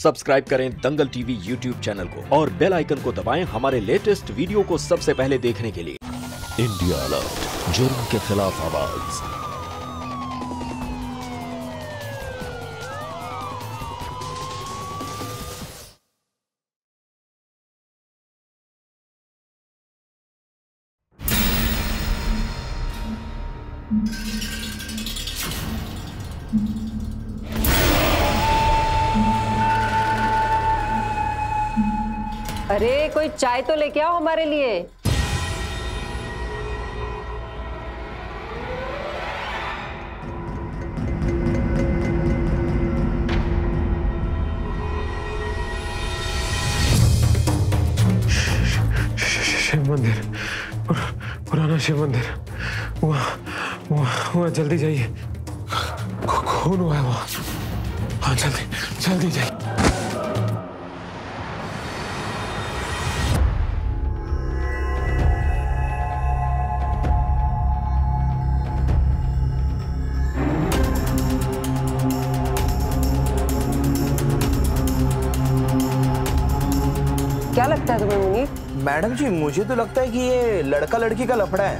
Subscribe करें दंगल TV YouTube channel को और बेल आइकन को दबाएं हमारे लेटेस्ट वीडियो को सबसे पहले देखने के लिए। इंडिया अलर्ट, जुर्म के खिलाफ आवाज। अरे कोई चाय तो लेके आओ हमारे लिए। शिव मंदिर, पुराना शिव मंदिर, वहाँ जल्दी जाइए, खून हुआ है वहाँ। हाँ जल्दी जाइए। क्या लगता है तुम्हें मुनीर? मैडम जी मुझे तो लगता है कि ये लड़का लड़की का लफड़ा है।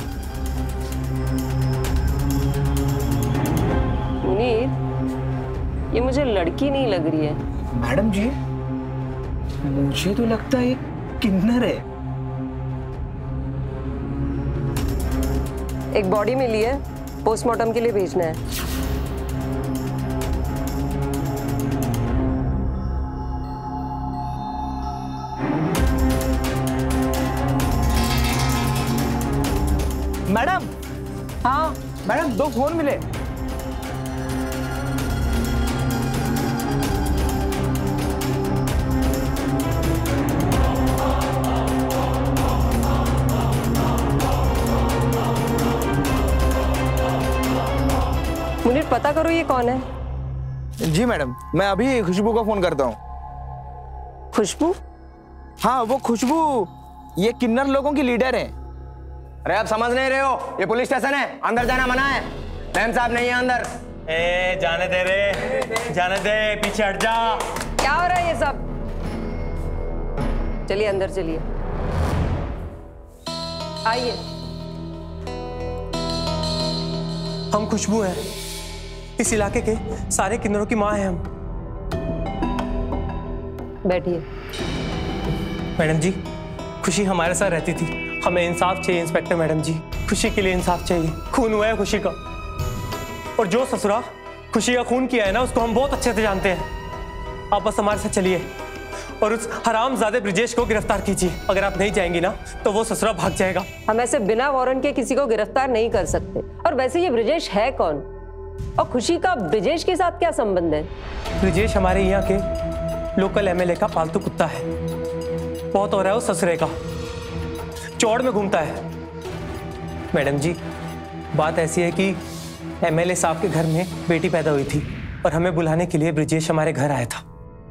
मुनीर, ये मुझे लड़की नहीं लग रही है। मैडम जी मुझे तो लगता है ये किन्नर है। एक बॉडी मिली है, पोस्टमार्टम के लिए भेजना है। मैडम, हाँ मैडम 2 फोन मिले। मुनीर पता करो ये कौन है। जी मैडम, मैं अभी खुशबू को फोन करता हूँ। खुशबू? हाँ वो खुशबू ये किन्नर लोगों की लीडर है। अरे आप समझ नहीं रहे हो, ये पुलिस स्टेशन है, अंदर जाना मना है। मैम साहब नहीं है अंदर। जाने दे रे, जाने दे, पीछे हट जा। क्या हो रहा है ये सब? चलिए अंदर चलिए, आइए। हम खुशबू हैं, इस इलाके के सारे किन्नरों की माँ हैं हम। बैठिए। मैडम जी, खुशी हमारे साथ रहती थी, हमें इंसाफ चाहिए इंस्पेक्टर मैडम जी। खुशी के लिए इंसाफ चाहिए, खून हुआ है खुशी का, और जो ससुरा खुशी का खून किया है ना उसको हम बहुत अच्छे से जानते हैं। आप बस हमारे साथ चलिए और उस हरामजादे ब्रिजेश को गिरफ्तार कीजिए। अगर आप नहीं जाएंगी ना तो वो ससुरा भाग जाएगा। हम ऐसे बिना वारंट के किसी को गिरफ्तार नहीं कर सकते। और वैसे ये ब्रिजेश है कौन, और खुशी का ब्रिजेश के साथ क्या संबंध है? ब्रिजेश हमारे यहाँ के लोकल एमएलए का पालतू कुत्ता है, बहुत हो रहा है उस ससुरे का, चौड़ में घूमता है। मैडम जी बात ऐसी है कि एमएलए साहब के घर में बेटी पैदा हुई थी और हमें बुलाने के लिए ब्रिजेश हमारे घर आया था।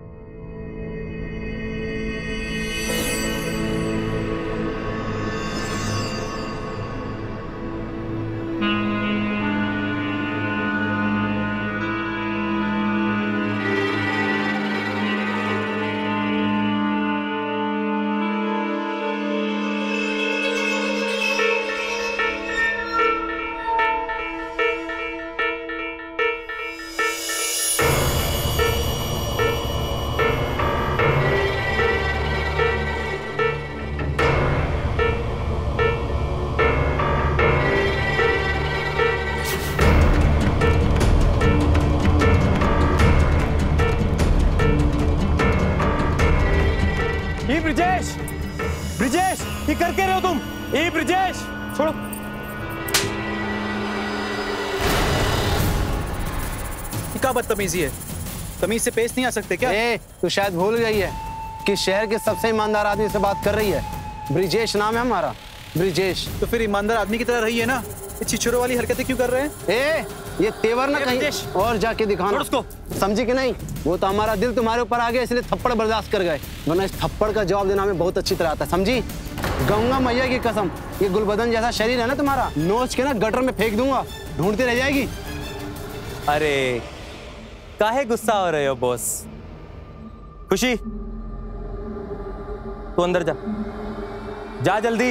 ब्रिजेश, ब्रिजेश, ये कर क्या रहे हो तुम? ब्रिजेश छोड़ो। क्या बदतमीजी है, तमीज से पेश नहीं आ सकते क्या? तू शायद भूल गई है कि शहर के सबसे ईमानदार आदमी से बात कर रही है। ब्रिजेश नाम है हमारा, ब्रिजेश। तो फिर ईमानदार आदमी की तरह रही है ना, ये छिछोरे वाली हरकतें क्यों कर रहे हैं? ये तेवर ना कहीं और जाके दिखाना, उसको समझी कि नहीं? वो तो हमारा दिल तुम्हारे ऊपर आ गया इसलिए थप्पड़ बर्दाश्त कर गए, वरना इस थप्पड़ का जवाब देना हमें बहुत अच्छी तरह आता है, समझी? गंगा मैया की कसम, ये गुलबदन जैसा शरीर है ना तुम्हारा, नोच के ना गटर में फेंक दूंगा, ढूंढती रह जाएगी। अरे काहे गुस्सा हो रहे हो बॉस? खुशी, तू अंदर जा, जा जल्दी।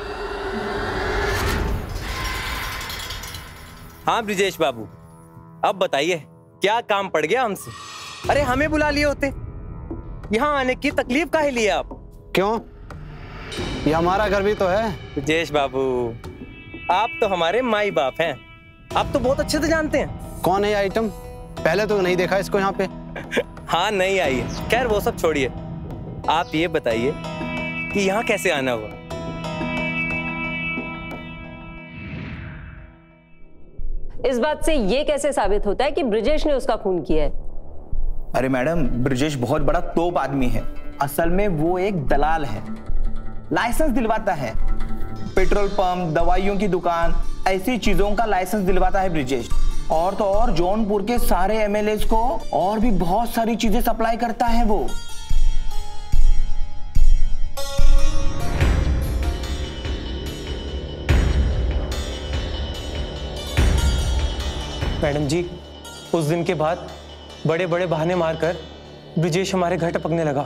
हाँ ब्रिजेश बाबू, अब बताइए क्या काम पड़ गया हमसे? अरे हमें बुला लिए होते, यहाँ आने की तकलीफ काहे लिए आप? क्यों, ये हमारा घर भी तो है। ब्रिजेश बाबू, आप तो हमारे माई बाप हैं, आप तो बहुत अच्छे से जानते हैं। कौन है ये आइटम? पहले तो नहीं देखा इसको यहाँ पे। हाँ नहीं आई है, खैर वो सब छोड़िए, आप ये बताइए कि यहाँ कैसे आना हुआ? इस बात से ये कैसे साबित होता है कि ब्रिजेश ने उसका खून किया है? अरे मैडम, ब्रिजेश बहुत बड़ा तोप आदमी है। असल में वो एक दलाल है, लाइसेंस दिलवाता है। पेट्रोल पंप, दवाइयों की दुकान, ऐसी चीजों का लाइसेंस दिलवाता है ब्रिजेश। और तो और जौनपुर के सारे एमएलएस को और भी बहुत सारी चीजें सप्लाई करता है वो। मैडम जी, उस दिन के बाद बड़े बड़े बहाने मारकर ब्रिजेश हमारे घर टपकने लगा।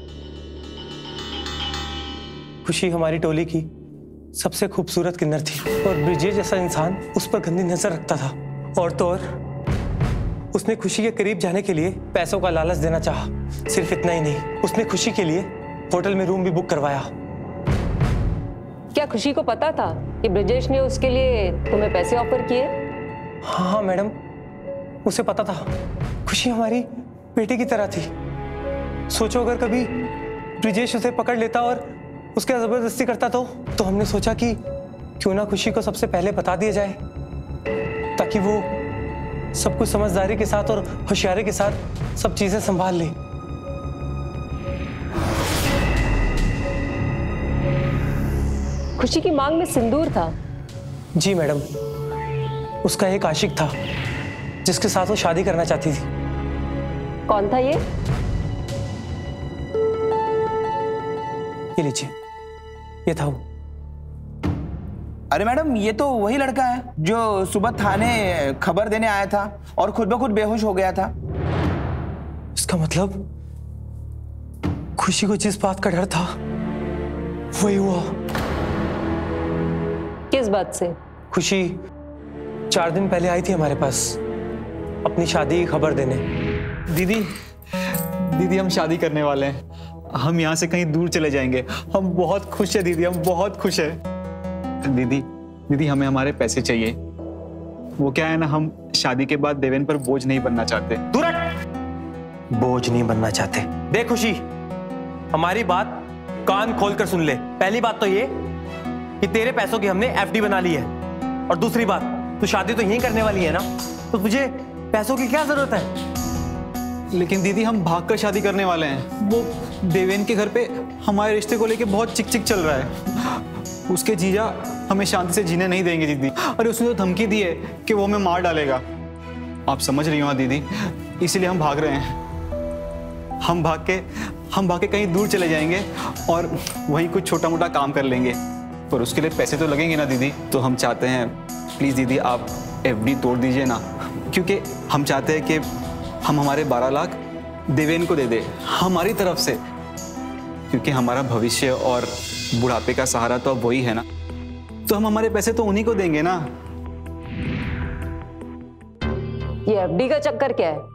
खुशी हमारी टोली की सबसे खूबसूरत किन्नर थी और ब्रिजेश जैसा इंसान उस पर गंदी नजर रखता था। और तो और उसने खुशी के करीब जाने के लिए पैसों का लालच देना चाहा। सिर्फ इतना ही नहीं, उसने खुशी के लिए होटल में रूम भी बुक करवाया। क्या खुशी को पता था कि ब्रिजेश ने उसके लिए तुम्हें पैसे ऑफर किए? हाँ मैडम, उसे पता था। खुशी हमारी बेटी की तरह थी। सोचो अगर कभी ब्रिजेश उसे पकड़ लेता और उसके जबरदस्ती करता तो हमने सोचा कि क्यों ना खुशी को सबसे पहले बता दिया जाए, ताकि वो सब कुछ समझदारी के साथ और होशियारी के साथ सब चीजें संभाल ले। खुशी की मांग में सिंदूर था? जी मैडम, उसका एक आशिक था जिसके साथ वो शादी करना चाहती थी। कौन था ये? ये लीजिए, ये था वो। अरे मैडम, ये तो वही लड़का है जो सुबह थाने खबर देने आया था और खुद ब खुद बेहोश हो गया था। इसका मतलब खुशी को जिस बात का डर था वही हुआ। किस बात से? खुशी 4 दिन पहले आई थी हमारे पास अपनी शादी की खबर देने। दीदी हम शादी करने वाले हैं। हम यहाँ से कहीं दूर चले जाएंगे। हम बहुत खुश हैं दीदी, हम बहुत खुश हैं। दीदी हमें हमारे पैसे चाहिए। वो क्या है ना, हम शादी के बाद देवेन पर बोझ नहीं बनना चाहते। दूर हट! बोझ नहीं बनना चाहते। देख खुशी, हमारी बात कान खोलकर सुन ले। पहली बात तो ये कि तेरे पैसों की हमने एफडी बना ली है, और दूसरी बात, तू शादी तो यहीं करने वाली है ना, तो तुझे पैसों की क्या जरूरत है? लेकिन दीदी हम भागकर शादी करने वाले हैं। वो देवेन के घर पे हमारे रिश्ते को लेके बहुत चिक चल रहा है। उसके जीजा हमें शांति से जीने नहीं देंगे दीदी। अरे उसने तो धमकी दी है कि वो हमें मार डालेगा। आप समझ रही हो दीदी, इसीलिए हम भाग रहे हैं। हम भाग के कहीं दूर चले जाएंगे और वहीं कुछ छोटा मोटा काम कर लेंगे, पर उसके लिए पैसे तो लगेंगे ना दीदी। तो हम चाहते हैं प्लीज दीदी आप एफडी तोड़ दीजिए ना, क्योंकि हम चाहते हैं कि हम हमारे 12 लाख देवेन को दे दे हमारी तरफ से, क्योंकि हमारा भविष्य और बुढ़ापे का सहारा तो अब वही है ना। तो हम हमारे पैसे तो उन्हीं को देंगे ना। ये एफडी का चक्कर क्या है?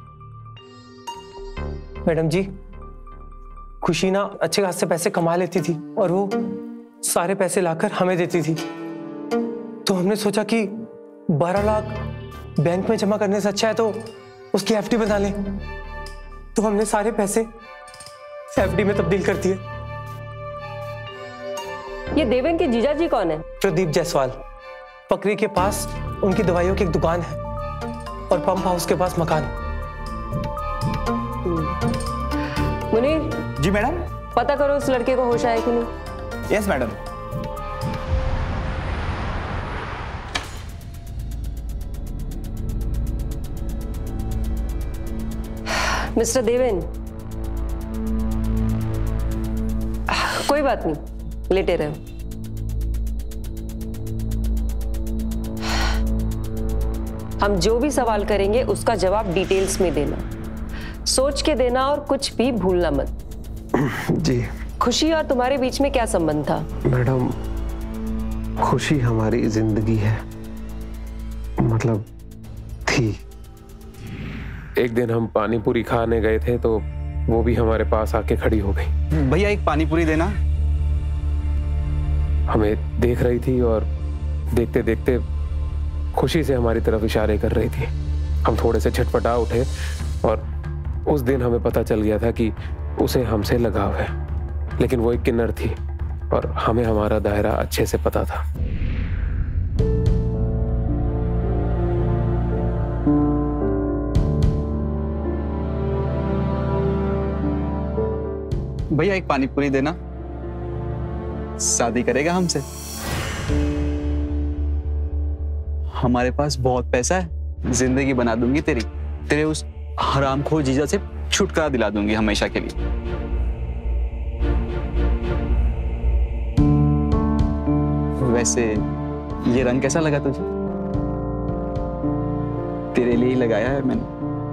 मैडम जी, खुशी ना अच्छे खासे पैसे कमा लेती थी और वो सारे पैसे लाकर हमें देती थी। तो हमने सोचा कि 12 लाख बैंक में जमा करने से अच्छा है तो उसकी एफडी बना लें। तो हमने सारे पैसे एफडी में तब्दील कर दिए। ये देवेन के जीजाजी कौन है? प्रदीप जायसवाल। पकरी के पास उनकी दवाइयों की एक दुकान है और पंप हाउस के पास मकान। मुनीर जी मैडम। पता करो उस लड़के को होश आया कि नहीं। Yes madam. मिस्टर देवेन, कोई बात नहीं, लेटे रहो। हम जो भी सवाल करेंगे उसका जवाब डिटेल्स में देना। सोच के देना और कुछ भी भूलना मत। जी खुशी और तुम्हारे बीच में क्या संबंध था? मैडम, खुशी हमारी जिंदगी है, मतलब थी। एक दिन हम पानी पूरी खाने गए थे तो वो भी हमारे पास आके खड़ी हो गई। भैया एक पानी पूरी देना। हमें देख रही थी और देखते देखते खुशी से हमारी तरफ इशारे कर रही थी। हम थोड़े से छटपटा उठे और उस दिन हमें पता चल गया था कि उसे हमसे लगाव है, लेकिन वो एक किन्नर थी और हमें हमारा दायरा अच्छे से पता था। भैया एक पानी पूरी देना। शादी करेगा हमसे? हमारे पास बहुत पैसा है, जिंदगी बना दूंगी तेरी, तेरे उस हरामखोर जीजा से छुटकारा दिला दूंगी हमेशा के लिए। वैसे ये रंग कैसा लगा तुझे? तेरे लिए ही लगाया है मैंने।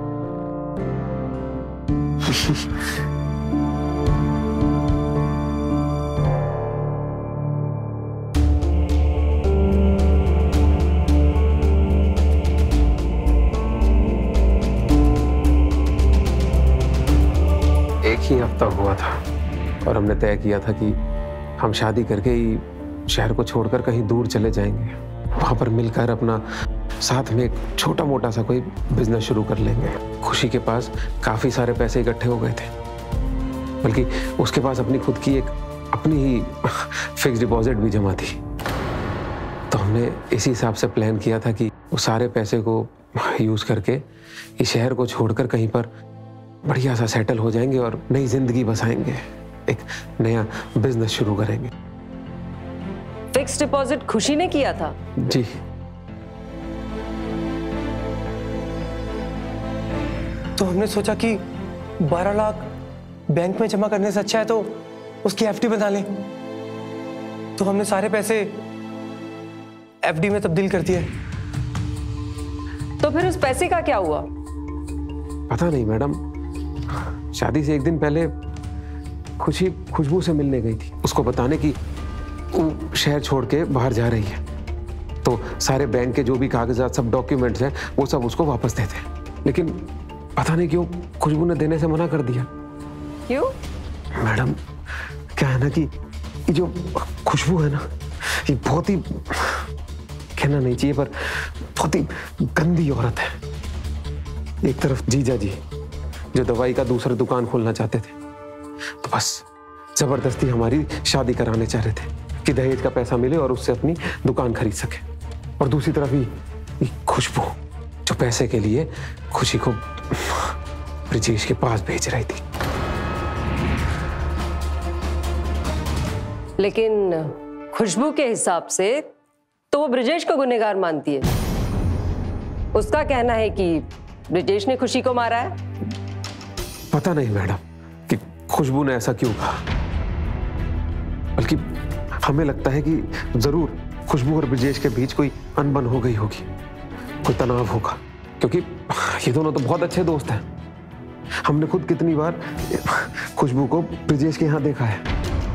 एक ही हफ्ता हुआ था और हमने तय किया था कि हम शादी करके ही शहर को छोड़कर कहीं दूर चले जाएंगे। वहां पर मिलकर अपना साथ में एक छोटा मोटा सा कोई बिजनेस शुरू कर लेंगे। खुशी के पास काफी सारे पैसे इकट्ठे हो गए थे, बल्कि उसके पास अपनी खुद की एक अपनी ही फिक्स डिपॉजिट भी जमा थी। तो हमने इसी हिसाब से प्लान किया था कि उस सारे पैसे को यूज करके इस शहर को छोड़कर कहीं पर बढ़िया सा सेटल हो जाएंगे और नई जिंदगी बसाएंगे, एक नया बिजनेस शुरू करेंगे। फिक्स डिपॉजिट खुशी ने किया था? जी। तो हमने सोचा कि 12 लाख बैंक में जमा करने से अच्छा है तो उसकी एफडी बना लें। तो हमने सारे पैसे एफडी में तब्दील कर दिए। तो फिर उस पैसे का क्या हुआ? पता नहीं मैडम, शादी से एक दिन पहले खुशी खुशबू से मिलने गई थी, उसको बताने की वो शहर छोड़ के बाहर जा रही है। तो सारे बैंक के जो भी कागजात, सब डॉक्यूमेंट्स हैं, वो सब उसको वापस देते। लेकिन पता नहीं क्यों खुशबू ने देने से मना कर दिया। क्यों? मैडम, क्या है ना कि ये जो खुशबू है ना, ये बहुत ही, कहना नहीं चाहिए पर बहुत ही गंदी औरत है। एक तरफ जीजा जी जो दवाई का दूसरा दुकान खोलना चाहते थे, तो बस जबरदस्ती हमारी शादी कराने चाह रहे थे कि दहेज का पैसा मिले और उससे अपनी दुकान खरीद सके। और दूसरी तरफ ही खुशबू जो पैसे के लिए खुशी को ब्रिजेश के पास भेज रही थी। लेकिन खुशबू के हिसाब से तो वो ब्रिजेश को गुनहगार मानती है। उसका कहना है कि ब्रिजेश ने खुशी को मारा है। पता नहीं मैडम कि खुशबू ने ऐसा क्यों कहा, बल्कि हमें लगता है कि जरूर खुशबू और ब्रिजेश के बीच कोई अनबन हो गई होगी, कोई तनाव होगा, क्योंकि ये दोनों तो बहुत अच्छे दोस्त हैं। हमने खुद कितनी बार खुशबू को ब्रिजेश के यहाँ देखा है।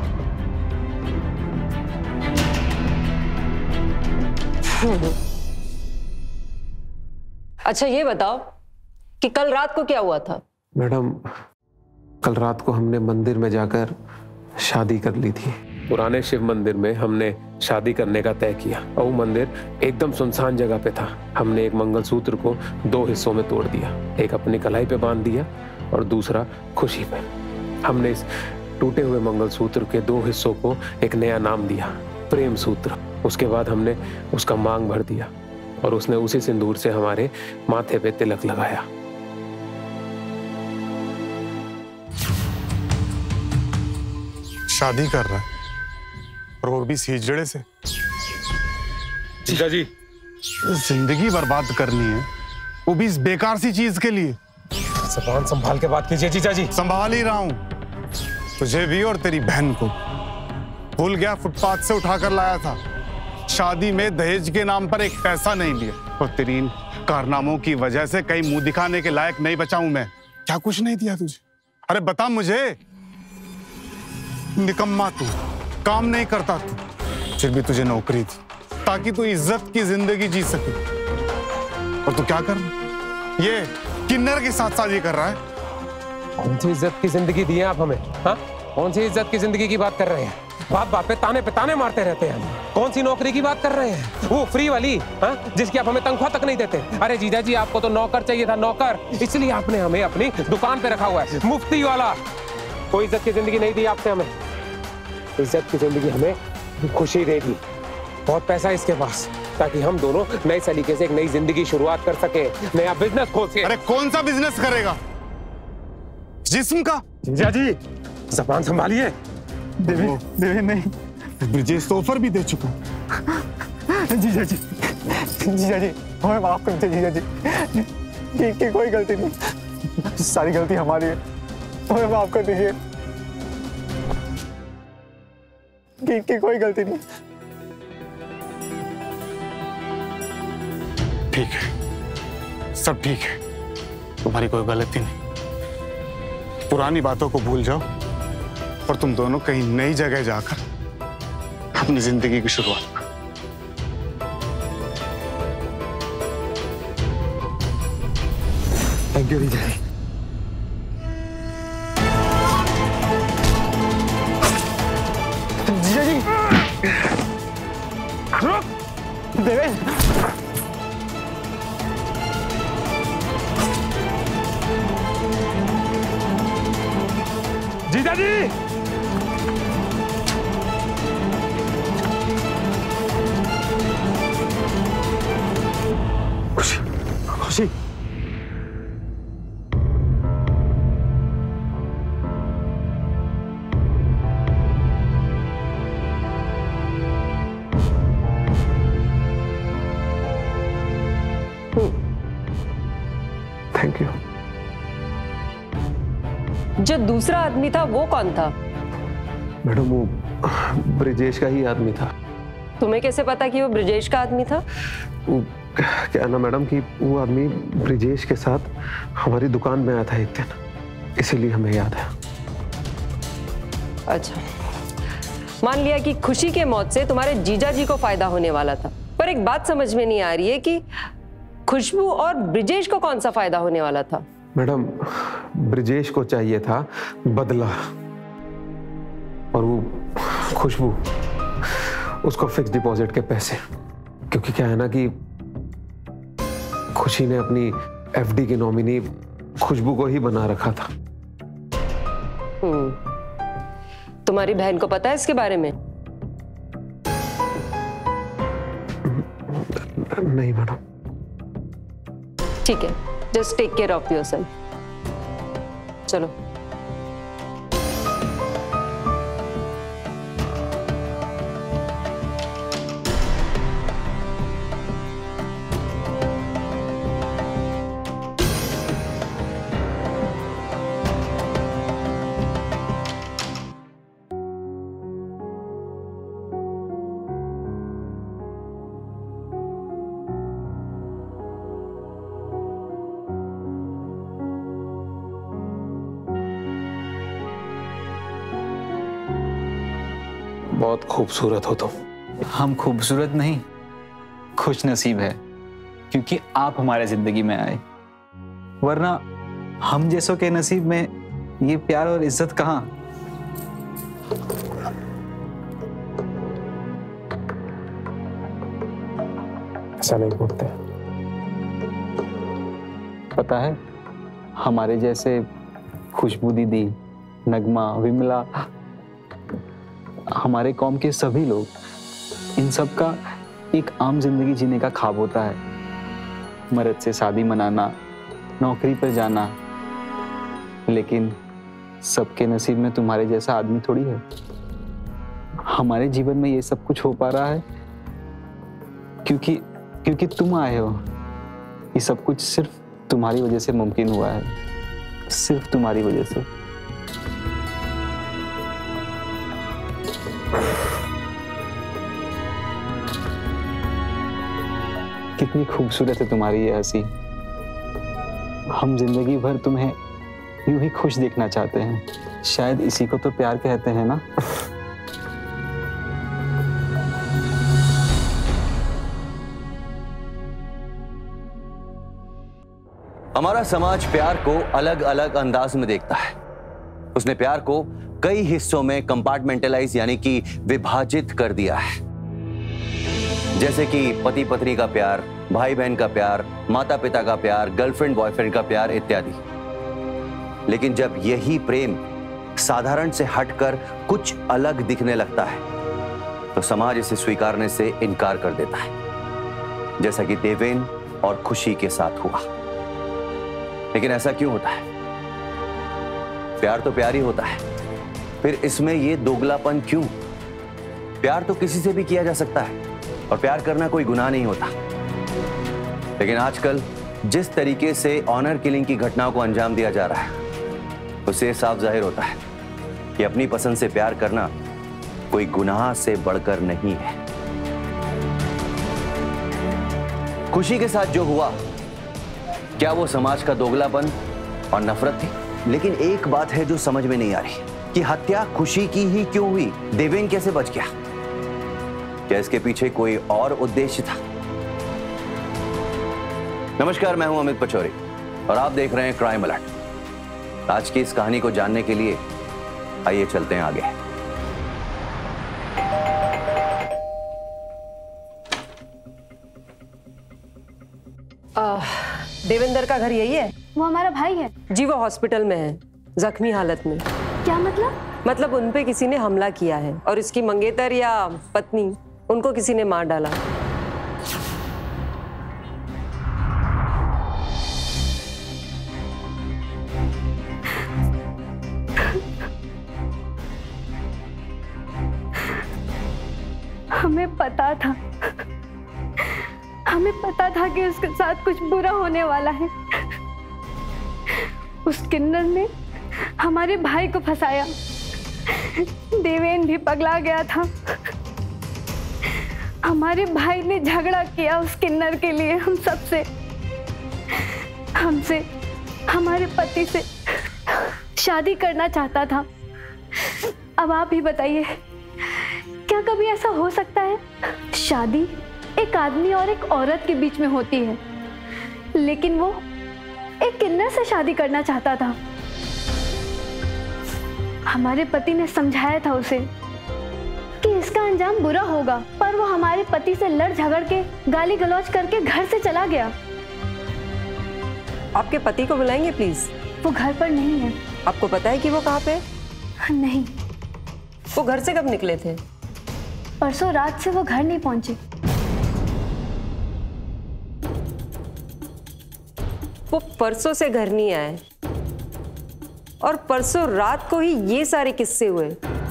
अच्छा ये बताओ कि कल रात को क्या हुआ था? मैडम, कल रात को हमने मंदिर में जाकर शादी कर ली थी। पुराने शिव मंदिर में हमने शादी करने का तय किया और वो मंदिर एकदम सुनसान जगह पे था। हमने एक मंगलसूत्र को 2 हिस्सों में तोड़ दिया, एक अपनी कलाई पे बांध दिया और दूसरा खुशी पे। हमने इस टूटे हुए मंगलसूत्र के 2 हिस्सों को एक नया नाम दिया, प्रेम सूत्र। उसके बाद हमने उसका मांग भर दिया और उसने उसी सिंदूर से हमारे माथे पे तिलक लगाया। शादी कर रहा है और वो भी इस हिजड़े से। जीजा जी, जिंदगी बर्बाद करनी है, वो भी इस बेकार सी चीज के लिए। ज़बान संभाल के बात कीजिए जीजा जी। संभाल ही रहा हूं, तुझे भी और तेरी बहन को। भूल गया फुटपाथ से उठाकर लाया था। शादी में दहेज के नाम पर एक पैसा नहीं लिया और तेरी इन कारनामों की वजह से कहीं मुंह दिखाने के लायक नहीं बचा हूं मैं। क्या कुछ नहीं दिया तुझे? अरे बता मुझे। निकम्मा तू, काम नहीं करता तू, फिर भी तुझे नौकरी दी ताकि तू इज्जत की जिंदगी जी सके। और तू क्या कर रहा? ये किन्नर के साथ शादी कर रहा है। कौन सी इज्जत की जिंदगी दी है आप हमें? हाँ, कौन सी इज्जत की जिंदगी की बात कर रहे हैं? बात बात पे ताने मारते रहते हैं। कौन सी नौकरी की बात कर रहे हैं? वो फ्री वाली, हाँ, जिसकी आप हमें तनख्वाह तक नहीं देते। अरे जीजा जी, आपको तो नौकर चाहिए था, नौकर, इसलिए आपने हमें अपनी दुकान पे रखा हुआ है, मुफ्ती वाला। कोई इज्जत की जिंदगी नहीं दी आपने हमें। इज्जत की जिंदगी हमें खुशी देगी। बहुत पैसा है इसके पास, ताकि हम दोनों नए सलीके से एक नई जिंदगी शुरुआत कर सके, नया बिजनेस खोल सके। अरे कौन सा बिजनेस करेगा? जिस्म का? जीजा जी, ज़बान संभालिए। देवेन नहीं, ब्रिजेश तो ऑफर भी दे चुका। जीजा जी, हमें माफ कर दीजिए जीजा जी, की कोई गलती नहीं, सारी गलती हमारी है, हमें माफ कर दीजिए, की कोई गलती नहीं। ठीक है, सब ठीक है, तुम्हारी कोई गलती नहीं। पुरानी बातों को भूल जाओ और तुम दोनों कहीं नई जगह जाकर अपनी जिंदगी की शुरुआत करो। थैंक यू जीजा जी। जीजा जी, देवेन, जीजा जी, खुशी, खुशी, थैंक यू। जो दूसरा आदमी था वो कौन था? मैडम, वो ब्रिजेश का ही आदमी था। तुम्हें कैसे पता कि वो ब्रिजेश का आदमी था? वो क्या ना मैडम कि वो आदमी ब्रिजेश के साथ हमारी दुकान में आया था एक दिन, इसीलिए हमें याद है। अच्छा, मान लिया कि खुशी के मौत से तुम्हारे जीजा जी को फायदा होने वाला था, पर एक बात समझ में नहीं आ रही है कि खुशबू और ब्रिजेश को कौन सा फायदा होने वाला था? मैडम, ब्रिजेश को चाहिए था बदला, और वो खुशबू उसको फिक्स डिपॉजिट के पैसे। क्योंकि क्या है ना कि खुशी ने अपनी एफडी की नॉमिनी खुशबू को ही बना रखा था। तुम्हारी बहन को पता है इसके बारे में? नहीं मैडम। ठीक है, just take care of yourself. चलो। बहुत खूबसूरत हो तुम। हम खूबसूरत नहीं, खुश नसीब है क्योंकि आप हमारे जिंदगी में आए, वरना हम जैसों के नसीब में ये प्यार और इज्जत कहाँ। ऐसा नहीं बोलते। पता है, हमारे जैसे खुशबू दीदी, नगमा, विमला, हमारे कौम के सभी लोग, इन सब का एक आम जिंदगी जीने का ख्वाब होता है। मर्द से शादी मनाना, नौकरी पर जाना, लेकिन सबके नसीब में तुम्हारे जैसा आदमी थोड़ी है। हमारे जीवन में ये सब कुछ हो पा रहा है क्योंकि तुम आए हो। ये सब कुछ सिर्फ तुम्हारी वजह से मुमकिन हुआ है, सिर्फ तुम्हारी वजह से। कितनी खूबसूरत है तुम्हारी ये हंसी। हम जिंदगी भर तुम्हें यूं ही खुश देखना चाहते हैं। शायद इसी को तो प्यार कहते हैं ना। हमारा समाज प्यार को अलग अलग अंदाज में देखता है। उसने प्यार को कई हिस्सों में कंपार्टमेंटलाइज यानी कि विभाजित कर दिया है, जैसे कि पति पत्नी का प्यार, भाई बहन का प्यार, माता पिता का प्यार, गर्लफ्रेंड बॉयफ्रेंड का प्यार इत्यादि। लेकिन जब यही प्रेम साधारण से हटकर कुछ अलग दिखने लगता है तो समाज इसे स्वीकारने से इनकार कर देता है, जैसा कि देवेन और खुशी के साथ हुआ। लेकिन ऐसा क्यों होता है? प्यार तो प्यार ही होता है, फिर इसमें ये दोगलापन क्यों? प्यार तो किसी से भी किया जा सकता है और प्यार करना कोई गुनाह नहीं होता। लेकिन आजकल जिस तरीके से ऑनर किलिंग की घटनाओं को अंजाम दिया जा रहा है, उससे साफ जाहिर होता है कि अपनी पसंद से प्यार करना कोई गुनाह से बढ़कर नहीं है। खुशी के साथ जो हुआ, क्या वो समाज का दोगलापन और नफरत थी? लेकिन एक बात है जो समझ में नहीं आ रही कि हत्या खुशी की ही क्यों हुई? देवेन कैसे बच गया? क्या इसके पीछे कोई और उद्देश्य था? नमस्कार, मैं हूं अमित पचौरी और आप देख रहे हैं क्राइम अलर्ट। आज की इस कहानी को जानने के लिए आइए चलते हैं आगे। देवेंद्र का घर यही है? वो हमारा भाई है जी, वो हॉस्पिटल में है, जख्मी हालत में। क्या मतलब? मतलब उन पे किसी ने हमला किया है और इसकी मंगेतर या पत्नी, उनको किसी ने मार डाला। हमें पता था कि उसके साथ कुछ बुरा होने वाला है। उस किन्नर ने हमारे भाई को फंसाया। देवेन भी पगला गया था। हमारे भाई ने झगड़ा किया उस किन्नर के लिए हमसे, हमारे पति से शादी करना चाहता था। अब आप ही बताइए, क्या कभी ऐसा हो सकता है? शादी एक आदमी और एक औरत के बीच में होती है, लेकिन वो एक किन्नर से शादी करना चाहता था। हमारे पति ने समझाया था उसे कि इसका अंजाम बुरा होगा, पर वो हमारे पति से लड़ झगड़ के गाली गलौज करके घर से चला गया। आपके पति को बुलाएंगे प्लीज। वो घर पर नहीं है। आपको पता है कि वो कहाँ पे? नहीं। वो घर से कब निकले थे? परसों रात से वो घर नहीं पहुंचे। वो परसों से घर नहीं आए और परसों रात को ही ये सारे किस्से हुए।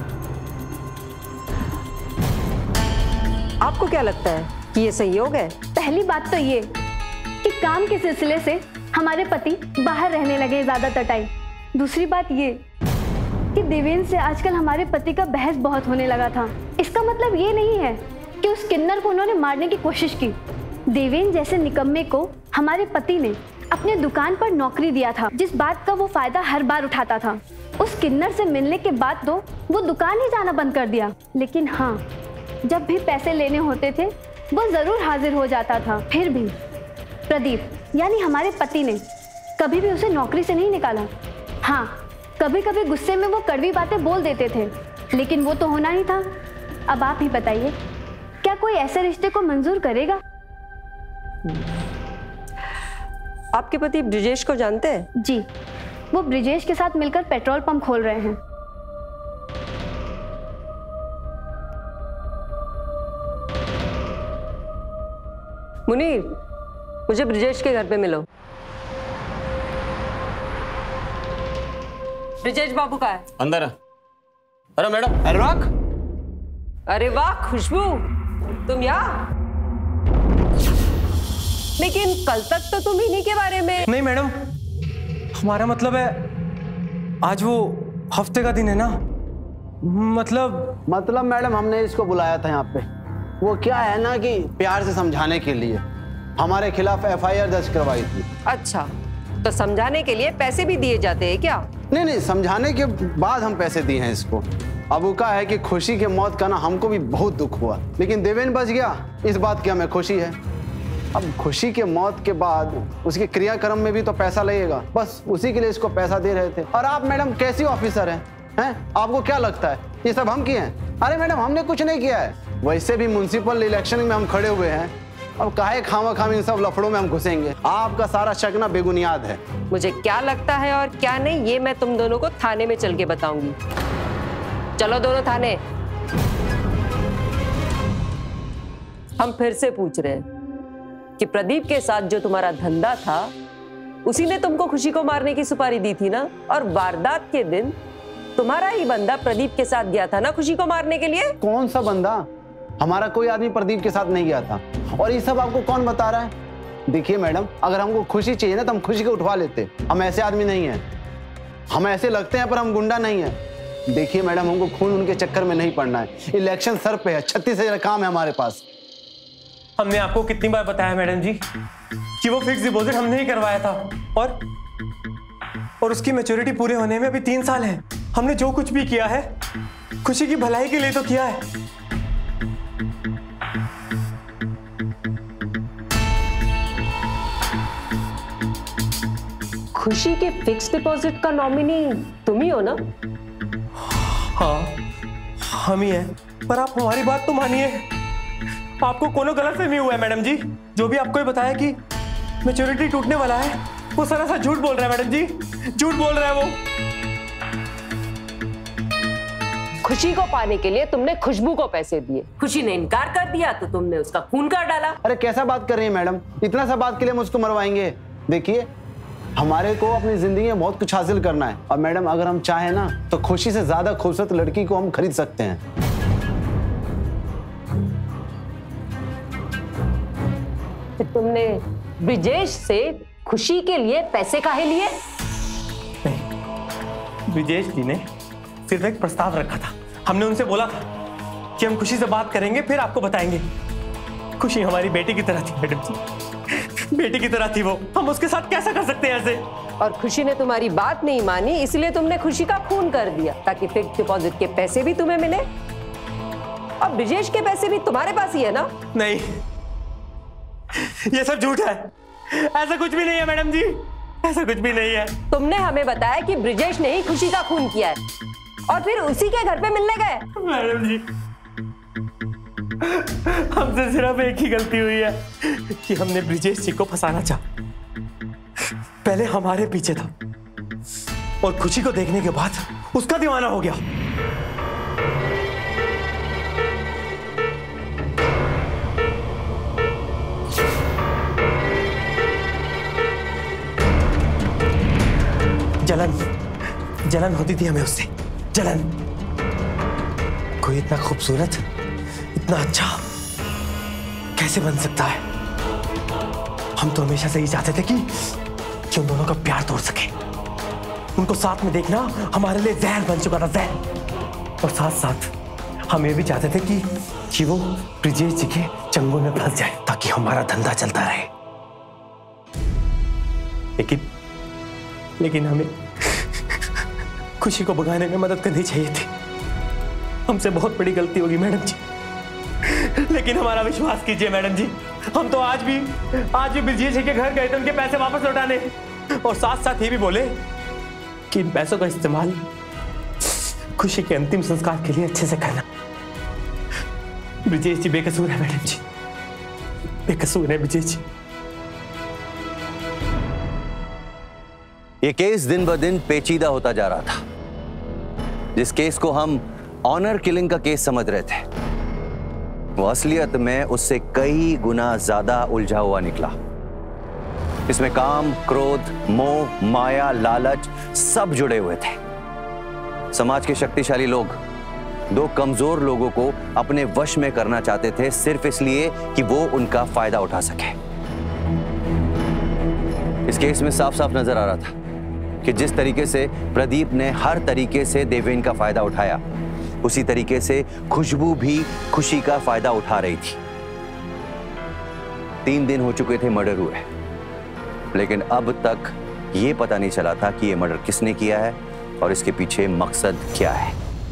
आपको क्या लगता है कि ये संयोग है? पहली बात तो ये कि काम के सिलसिले से हमारे पति बाहर रहने लगे ज्यादातर टाइम। दूसरी बात ये कि देवेन से आजकल हमारे पति का बहस बहुत होने लगा था। इसका मतलब ये नहीं है कि उस किन्नर को उन्होंने मारने की कोशिश की। देवेन जैसे निकम्मे को हमारे पति ने अपने दुकान पर नौकरी दिया था, जिस बात का वो फायदा हर बार उठाता था। उस किन्नर से मिलने के बाद तो वो दुकान ही जाना बंद कर दिया। लेकिन हाँ, जब भी पैसे लेने होते थे वो जरूर हाजिर हो जाता था। फिर भी प्रदीप यानी हमारे पति ने कभी भी उसे नौकरी से नहीं निकाला। हाँ, कभी कभी गुस्से में वो कड़वी बातें बोल देते थे, लेकिन वो तो होना ही था। अब आप ही बताइए, क्या कोई ऐसे रिश्ते को मंजूर करेगा? आपके पति ब्रिजेश को जानते हैं? जी, वो ब्रिजेश के साथ मिलकर पेट्रोल पंप खोल रहे हैं। मुनीर, मुझे ब्रिजेश के घर पे मिलो। ब्रिजेश बाबू का है? अंदर है। अरे मैडम, अरे वाह, अरे वाह खुशबू, तुम यहाँ? लेकिन कल तक तो तुम इन्हीं के बारे में। नहीं मैडम, हमारा मतलब है आज वो हफ्ते का दिन है ना। मतलब मैडम, हमने इसको बुलाया था यहाँ पे। वो क्या है ना कि प्यार से समझाने के लिए हमारे खिलाफ FIR दर्ज करवाई थी। अच्छा, तो समझाने के लिए पैसे भी दिए जाते हैं क्या? नहीं, समझाने के बाद हम पैसे दिए हैं इसको। अब वो क्या है कि खुशी के मौत का ना हमको भी बहुत दुख हुआ, लेकिन देवेन बच गया, इस बात की हमें खुशी है। अब खुशी के मौत के बाद उसके क्रियाक्रम में भी तो पैसा लगेगा, बस उसी के लिए इसको पैसा दे रहे थे। और आप मैडम कैसी ऑफिसर हैं? आपको क्या लगता है ये सब हम किए हैं? अरे मैडम हमने कुछ नहीं किया है, वैसे भी म्युनिसिपल इलेक्शन में हम खड़े हुए हैं, अब काहे खाम इन सब लफड़ों में हम घुसेंगे? आपका सारा शक ना बेबुनियाद है। मुझे क्या लगता है और क्या नहीं ये मैं तुम दोनों को थाने में चल के बताऊंगी। चलो दोनों थाने। हम फिर से पूछ रहे हैं कि प्रदीप के साथ जो तुम्हारा धंधा था उसी ने तुमको खुशी को मारने की सुपारी दी थी ना? और वारदात के दिन तुम्हारा ही बंदा प्रदीप के साथ गया था ना खुशी को मारने के लिए? कौन सा बंदा? हमारा कोई आदमी प्रदीप के साथ नहीं गया था। और ये सब आपको कौन बता रहा है? देखिए मैडम, अगर हमको खुशी चाहिए ना तो हम खुशी को उठवा लेते। हम ऐसे आदमी नहीं हैं, हम ऐसे लगते हैं पर हम गुंडा नहीं है। देखिए मैडम, हमको खून उनके चक्कर में नहीं पड़ना है। इलेक्शन सर पे है, 36,000 काम है हमारे पास। हमने आपको कितनी बार बताया मैडम जी कि वो फिक्स डिपॉजिट हमने ही करवाया था, और उसकी मैच्योरिटी पूरे होने में अभी 3 साल है। हमने जो कुछ भी किया है खुशी की भलाई के लिए तो किया है। खुशी के फिक्स डिपॉजिट का नॉमिनी तुम ही हो ना? हाँ, हम ही हैं, पर आप हमारी बात तो मानिए। आपको कोनो गलतफहमी हुआ है मैडम जी। जो भी आपको ये बताया कि मैच्योरिटी टूटने वाला है वो सरासर झूठ बोल रहा है मैडम जी, झूठ बोल रहा है वो। खुशी को पाने के लिए तुमने खुशबू को पैसे दिए, खुशी ने इनकार कर दिया तो तुमने उसका खून कर डाला। अरे कैसा बात कर रही है मैडम? इतना सा बात के लिए हम उसको मरवाएंगे? देखिए, हमारे को अपनी जिंदगी में बहुत कुछ हासिल करना है, और मैडम अगर हम चाहें ना तो खुशी से ज्यादा खूबसूरत लड़की को हम खरीद सकते हैं। तुमने ब्रिजेश से खुशी के लिए पैसे काहे लिए? नहीं, ब्रिजेश जी ने सिर्फ एक प्रस्ताव रखा था। हमने उनसे बोला था कि हम खुशी से बात करेंगे फिर आपको बताएंगे। खुशी हमारी बेटी की तरह थी मैडम जी, बेटी की तरह थी वो। हम उसके साथ कैसा कर सकते हैं ऐसे? और खुशी ने तुम्हारी बात नहीं मानी, इसलिए तुमने खुशी का खून कर दिया ताकि फिक्स डिपॉजिट के पैसे भी तुम्हें मिले। और ब्रिजेश के पैसे भी तुम्हारे पास ही है ना? नहीं, ये सब झूठ है, ऐसा कुछ भी नहीं है मैडम जी, ऐसा कुछ भी नहीं है। तुमने हमें बताया कि ब्रिजेश ने ही खुशी का खून किया है और फिर उसी के घर पे मिलने गए। मैडम जी, हमसे सिर्फ एक ही गलती हुई है कि हमने ब्रिजेश जी को फंसाना चाहा। पहले हमारे पीछे था और खुशी को देखने के बाद उसका दीवाना हो गया। जलन होती थी हमें उससे, जलन। कोई इतना खूबसूरत, इतना अच्छा कैसे बन सकता है? हम तो हमेशा से ही चाहते थे कि उन दोनों का प्यार तोड़ सके। उनको साथ में देखना हमारे लिए जहर बन चुका था, जहर। और साथ साथ हम ये भी चाहते थे कि वो ब्रिजेश जी के चंगुल में फंस जाए ताकि हमारा धंधा चलता रहे। लेकिन हमें खुशी को भगाने में मदद करनी चाहिए थी। हमसे बहुत बड़ी गलती होगी मैडम जी, लेकिन हमारा विश्वास कीजिए मैडम जी, हम तो आज भी ब्रिजेश जी के घर गए थे उनके पैसे वापस लौटाने, और साथ साथ ये भी बोले कि इन पैसों का इस्तेमाल खुशी के अंतिम संस्कार के लिए अच्छे से करना। ब्रिजेश जी बेकसूर है मैडम जी, बेकसूर है ब्रिजेश जी। ये केस दिन ब दिन पेचीदा होता जा रहा था। जिस केस को हम ऑनर किलिंग का केस समझ रहे थे, वो असलियत में उससे कई गुना ज्यादा उलझा हुआ निकला। इसमें काम, क्रोध, मोह, माया, लालच सब जुड़े हुए थे। समाज के शक्तिशाली लोग दो कमजोर लोगों को अपने वश में करना चाहते थे, सिर्फ इसलिए कि वो उनका फायदा उठा सके। इस केस में साफ साफ नजर आ रहा था कि जिस तरीके से प्रदीप ने हर तरीके से देवेन का फायदा उठाया, उसी तरीके से खुशबू भी खुशी का फायदा उठा रही थी। 3 दिन हो चुके थे मर्डर हुए, लेकिन अब तक ये पता नहीं चला था कि ये मर्डर किसने किया है और इसके पीछे मकसद क्या है।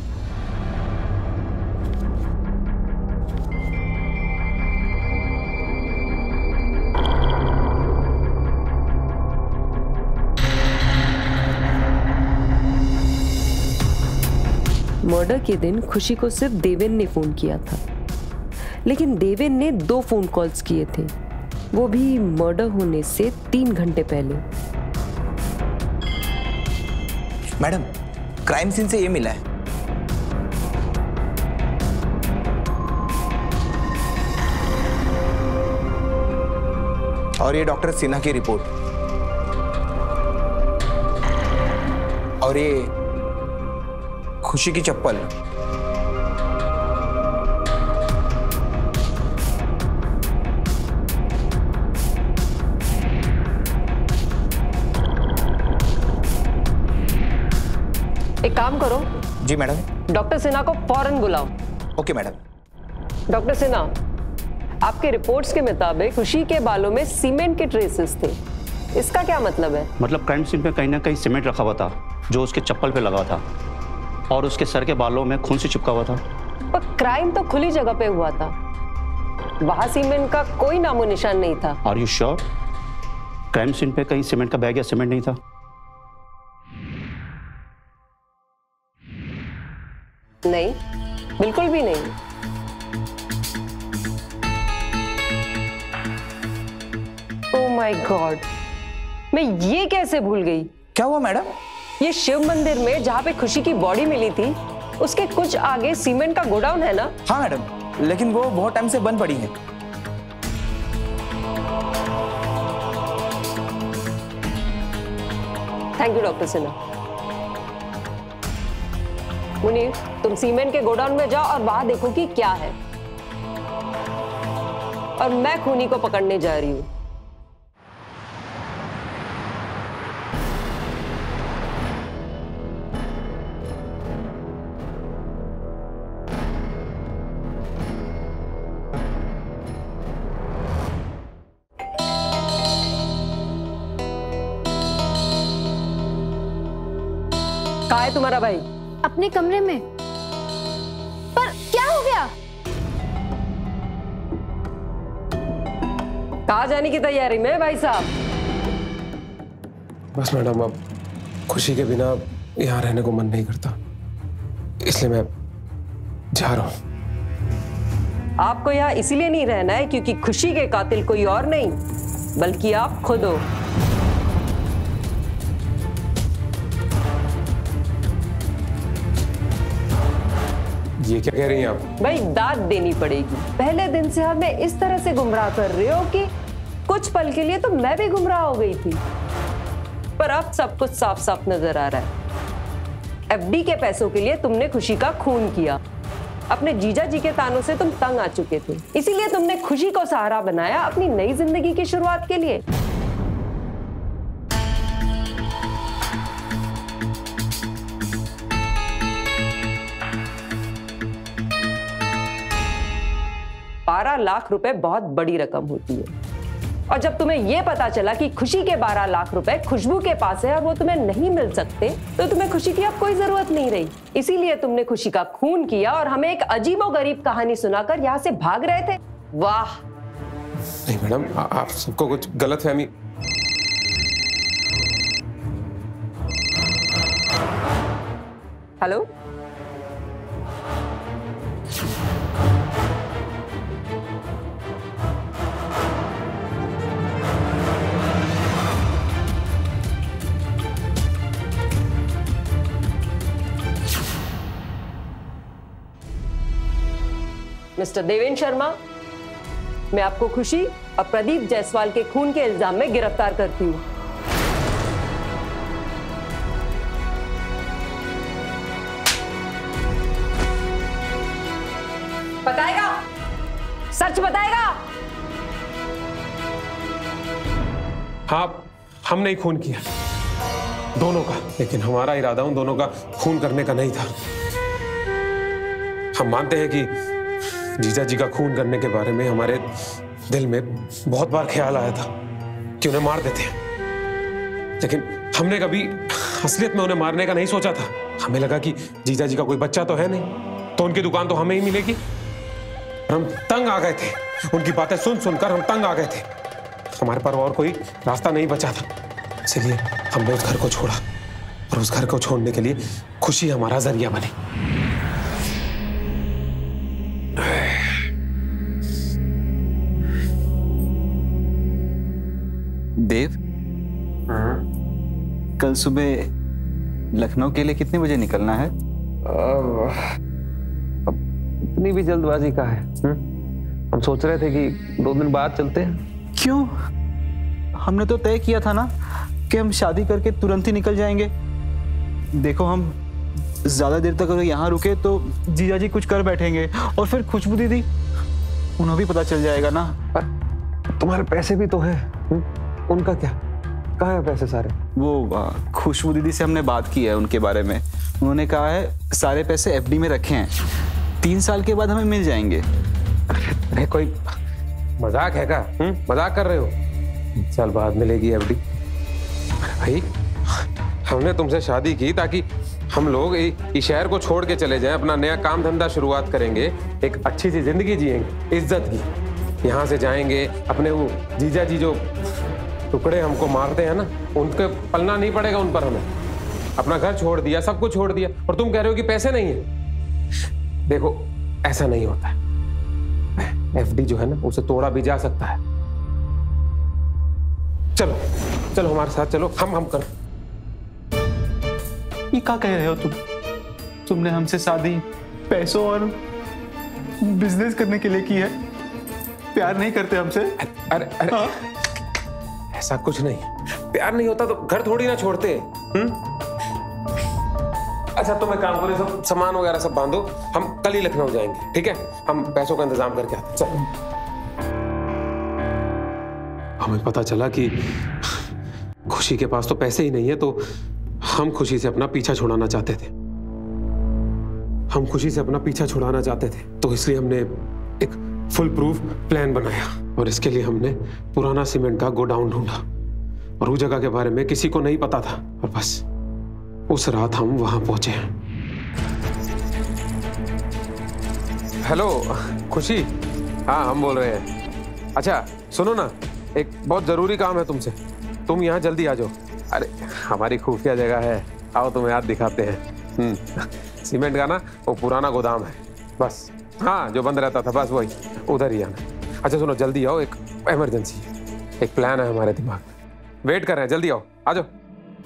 मर्डर के दिन खुशी को सिर्फ देवेन ने फोन किया था, लेकिन देवेन ने 2 फोन कॉल्स किए थे, वो भी मर्डर होने से 3 घंटे पहले। मैडम, क्राइम सीन से ये मिला है। और ये डॉक्टर सिन्हा की रिपोर्ट, और ये खुशी की चप्पल। एक काम करो। जी मैडम। डॉक्टर सिन्हा को फौरन बुलाओ। Okay madam. डॉक्टर सिन्हा, आपके रिपोर्ट्स के मुताबिक खुशी के बालों में सीमेंट के ट्रेसेस थे, इसका क्या मतलब है? मतलब क्राइम सीन पे कहीं ना कहीं सीमेंट रखा हुआ था जो उसके चप्पल पे लगा था और उसके सर के बालों में खून से चिपका हुआ था। पर क्राइम तो खुली जगह पे हुआ था, वहां सीमेंट का कोई नामो निशान नहीं था। Are you sure? Crime scene पे कहीं सीमेंट का बैग या सीमेंट नहीं था? नहीं, बिल्कुल भी नहीं। ओह माय गॉड, मैं ये कैसे भूल गई? क्या हुआ मैडम? ये शिव मंदिर में जहाँ पे खुशी की बॉडी मिली थी, उसके कुछ आगे सीमेंट का गोडाउन है ना? हाँ मैडम, लेकिन वो बहुत टाइम से बंद पड़ी है। Thank you doctor Sinha. Munir, तुम सीमेंट के गोडाउन में जाओ और वहां देखो कि क्या है, और मैं खूनी को पकड़ने जा रही हूं। कहाँ है तुम्हारा भाई? अपने कमरे में। पर क्या हो गया? कहाँ जाने की तैयारी में भाई साहब? बस मैडम, अब खुशी के बिना यहाँ रहने को मन नहीं करता, इसलिए मैं जा रहा हूँ। आपको यहाँ इसीलिए नहीं रहना है क्योंकि खुशी के कातिल कोई और नहीं बल्कि आप खुद हो। ये क्या कह रही हैं आप? भाई दाद देनी पड़ेगी। पहले दिन से हमें इस तरह से गुमराह कर रहे हो कि कुछ पल के लिए तो मैं भी गुमराह हो गई थी, पर अब सब कुछ साफ साफ नजर आ रहा है। एफडी के पैसों के लिए तुमने खुशी का खून किया। अपने जीजा जी के तानों से तुम तंग आ चुके थे, इसीलिए तुमने खुशी को सहारा बनाया अपनी नई जिंदगी की शुरुआत के लिए। ₹12 लाख बहुत बड़ी रकम होती है, और जब तुम्हें यह पता चला कि खुशी के 12 लाख रुपए खुशबू के पास है और वो तुम्हें नहीं मिल सकते, तो तुम्हें खुशी की अब कोई जरूरत नहीं रही। इसीलिए तुमने खुशी का खून किया और हमें एक अजीबोगरीब कहानी सुनाकर यहाँ से भाग रहे थे। वाह! नहीं मैडम, आप सबको कुछ गलतफहमी। हेलो, मिस्टर देवेन शर्मा, मैं आपको खुशी और प्रदीप जायसवाल के खून के इल्जाम में गिरफ्तार करती हूँ। बताएगा? सच बताएगा? हाँ, हमने ही खून किया, दोनों का, लेकिन हमारा इरादा उन दोनों का खून करने का नहीं था। हम मानते हैं कि जीजा जी का खून करने के बारे में हमारे दिल में बहुत बार ख्याल आया था कि उन्हें मार देते हैं, लेकिन हमने कभी असलियत में उन्हें मारने का नहीं सोचा था। हमें लगा कि जीजा जी का कोई बच्चा तो है नहीं, तो उनकी दुकान तो हमें ही मिलेगी। हम तंग आ गए थे, उनकी बातें सुन सुनकर हम तंग आ गए थे। हमारे पर और कोई रास्ता नहीं बचा था, इसलिए हमने उस घर को छोड़ा और उस घर को छोड़ने के लिए खुशी हमारा जरिया बनी। देव, कल सुबह लखनऊ के लिए कितने बजे निकलना है? इतनी भी जल्दबाजी का है? हम सोच रहे थे कि 2 दिन बाद चलते हैं। क्यों? हमने तो तय किया था ना कि हम शादी करके तुरंत ही निकल जाएंगे। देखो, हम ज्यादा देर तक अगर यहाँ रुके तो जीजा जी कुछ कर बैठेंगे और फिर खुशबू दीदी, उन्हें भी पता चल जाएगा ना। तुम्हारे पैसे भी तो हैं, उनका क्या? कहाँ है पैसे सारे? वो खुशबू दीदी से हमने बात की है उनके बारे में। उन्होंने कहा है सारे पैसे एफडी में रखे हैं, 3 साल के बाद हमें मिल जाएंगे। अरे कोई मजाक है क्या? मजाक कर रहे हो? 3 साल बाद मिलेगी एफडी? भाई, हमने तुमसे शादी की ताकि हम लोग इस शहर को छोड़ के चले जाएं, अपना नया काम धंधा शुरुआत करेंगे, एक अच्छी सी जिंदगी जिएंगे, इज्जत की। यहाँ से जाएंगे, अपने वो जीजा जी जो टुकड़े हमको मारते हैं ना, उनके पलना नहीं पड़ेगा उन पर। हमें अपना घर छोड़ दिया, सब कुछ छोड़ दिया, और तुम कह रहे हो कि पैसे नहीं है। देखो, ऐसा नहीं होता है। एफडी जो है ना, उसे तोड़ा भी जा सकता है। चलो चलो हमारे साथ चलो, हम कर। ये क्या कह रहे हो तुम? तुमने हमसे शादी पैसों और बिजनेस करने के लिए की है, प्यार नहीं करते हमसे? अरे हाँ? ऐसा कुछ नहीं, प्यार नहीं होता तो घर थोड़ी ना छोड़ते। अच्छा, तुम एक काम करो, सब सामान वगैरह सब बांधो, हम कल ही लखनऊ जाएंगे, ठीक है? हम पैसों का इंतजाम करके आते हैं। चलो। हमें पता चला कि खुशी के पास तो पैसे ही नहीं है, तो हम खुशी से अपना पीछा छुड़ाना चाहते थे। हम खुशी से अपना पीछा छुड़ाना चाहते थे, तो इसलिए हमने एक फुल प्रूफ प्लान बनाया, और इसके लिए हमने पुराना सीमेंट का गोडाउन ढूंढा, और उस जगह के बारे में किसी को नहीं पता था, और बस उस रात हम वहां पहुंचे। हेलो खुशी, हाँ हम बोल रहे हैं। अच्छा सुनो ना, एक बहुत जरूरी काम है तुमसे, तुम यहाँ जल्दी आ जाओ। अरे हमारी खुफिया जगह है, आओ तुम्हें याद दिखाते हैं। सीमेंट का ना वो पुराना गोदाम है, बस। हाँ, जो बंद रहता था, बस वही, उधर ही आना। अच्छा सुनो, जल्दी आओ, एक इमरजेंसी है, एक प्लान है हमारे दिमाग में, वेट कर रहे हैं, जल्दी आओ, आ जाओ।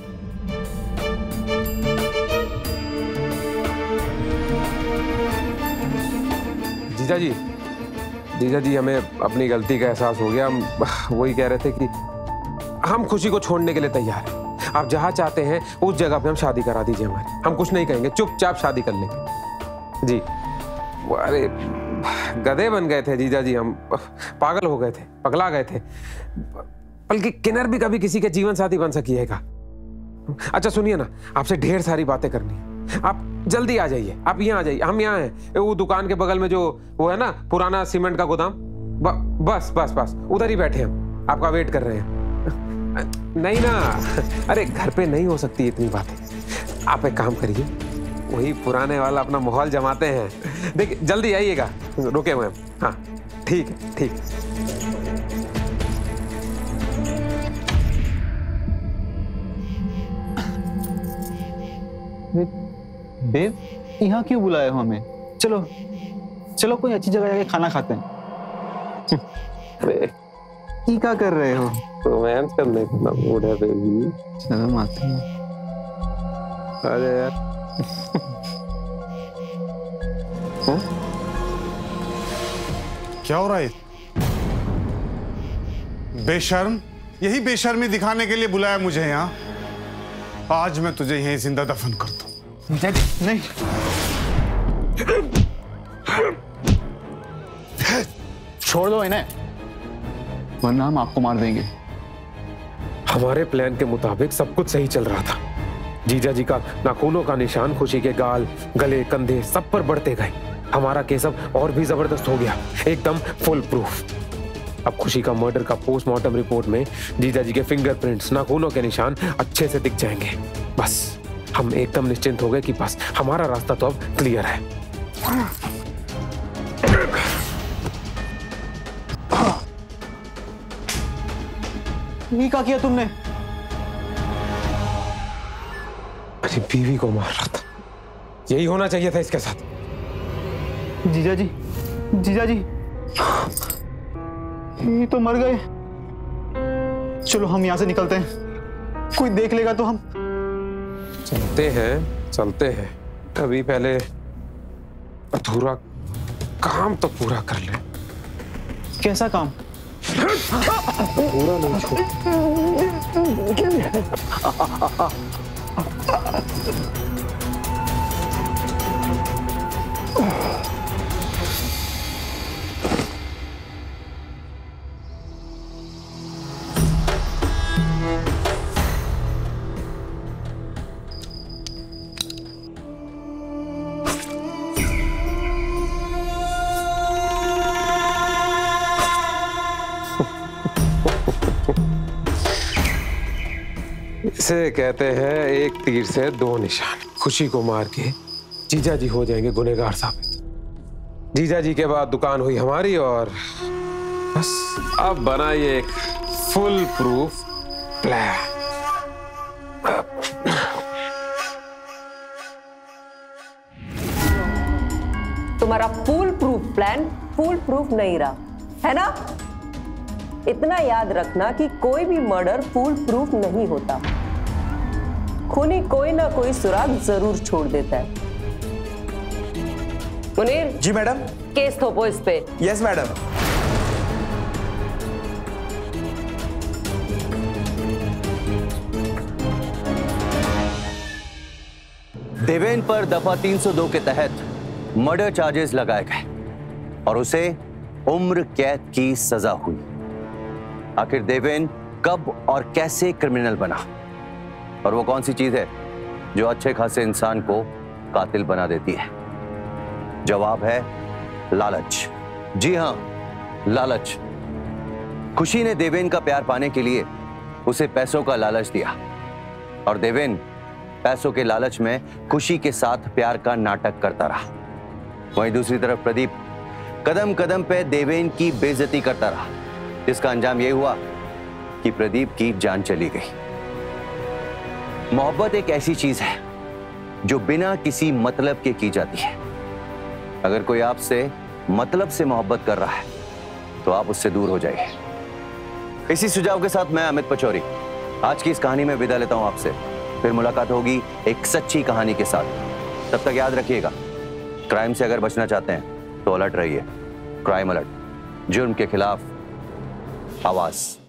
जीजा जी हमें अपनी गलती का एहसास हो गया। हम वही कह रहे थे कि हम खुशी को छोड़ने के लिए तैयार हैं। आप जहां चाहते हैं उस जगह पे हम शादी करा दीजिए हमारी, हम कुछ नहीं कहेंगे, चुपचाप शादी कर लेंगे जी। अरे गधे बन गए थे जीजा जी, हम पागल हो गए थे, पगला गए थे। बल्कि किन्नर भी कभी किसी के जीवन साथी बन सकी है क्या? अच्छा सुनिए ना, आपसे ढेर सारी बातें करनी है, आप जल्दी आ जाइए, आप यहाँ आ जाइए, हम यहाँ हैं। वो दुकान के बगल में जो वो है ना पुराना सीमेंट का गोदाम, बस बस बस उधर ही बैठे हम, आपका वेट कर रहे हैं। नहीं ना, अरे घर पे नहीं हो सकती इतनी बातें। आप एक काम करिए, वही पुराने वाला अपना माहौल जमाते हैं। देखिए जल्दी आइएगा, रुके हुए हम। हाँ ठीक है, ठीक है। देव, यहाँ क्यों बुलाए हो हमें? चलो चलो कोई अच्छी जगह जाके खाना खाते हैं। अरे क्या कर रहे हो? रोमांस करने का मूड है बेबी। शर्म आती है। अरे यार क्या हो रहा है? बेशर्म, यही बेशर्मी दिखाने के लिए बुलाया मुझे यहाँ? आज मैं तुझे यहीं जिंदा दफन कर दूं। नहीं, छोड़ दो इन्हें, वरना हम आपको मार देंगे। हमारे प्लान के मुताबिक सब कुछ सही चल रहा था। जीजा जी का नाखूनों का निशान खुशी के गाल, गले, कंधे सब पर बढ़ते गए। हमारा केस अब और भी जबरदस्त हो गया, एकदम फुल प्रूफ। अब खुशी का मर्डर का पोस्टमार्टम रिपोर्ट में जीजा जी के फिंगरप्रिंट्स, नाखूनों के निशान अच्छे से दिख जाएंगे। बस हम एकदम निश्चिंत हो गए कि बस हमारा रास्ता तो अब क्लियर है। ये क्या किया तुमने? अरे बीवी को मार रहा था, यही होना चाहिए था इसके साथ। जीजा जी, जीजा जी, ये तो मर गए। चलो हम यहां से निकलते हैं, कोई देख लेगा तो हम। चलते हैं। अभी पहले अधूरा काम तो पूरा कर ले। कैसा काम? पूरा नहीं छोड़। इसे कहते हैं एक तीर से दो निशान। खुशी को मार के जीजा जी हो जाएंगे गुनहगार साबित। जीजा जी के बाद दुकान हुई हमारी और बस अब बना ये एक फुल प्रूफ प्लान। तुम्हारा full proof plan full proof नहीं रहा है ना? इतना याद रखना कि कोई भी मर्डर फुल प्रूफ नहीं होता। खूनी कोई ना कोई सुराग जरूर छोड़ देता है। मुनीर। जी मैडम। केस थोपो इस पे। Yes madam. देवेन पर दफा 302 के तहत मर्डर चार्जेस लगाए गए और उसे उम्र कैद की सजा हुई। आखिर देवेन कब और कैसे क्रिमिनल बना और वो कौन सी चीज है जो अच्छे खासे इंसान को कातिल बना देती है? जवाब है लालच। जी हां, लालच। खुशी ने देवेन का प्यार पाने के लिए उसे पैसों का लालच दिया और देवेन पैसों के लालच में खुशी के साथ प्यार का नाटक करता रहा। वहीं दूसरी तरफ प्रदीप कदम कदम पे देवेन की बेइज्जती करता रहा, जिसका अंजाम यह हुआ कि प्रदीप की जान चली गई। मोहब्बत एक ऐसी चीज है जो बिना किसी मतलब के की जाती है। अगर कोई आपसे मतलब से मोहब्बत कर रहा है तो आप उससे दूर हो जाइए। इसी सुझाव के साथ मैं अमित पचौरी आज की इस कहानी में विदा लेता हूं आपसे। फिर मुलाकात होगी एक सच्ची कहानी के साथ। तब तक याद रखिएगा, क्राइम से अगर बचना चाहते हैं तो अलर्ट रहिए। क्राइम अलर्ट, जुर्म के खिलाफ आवाज।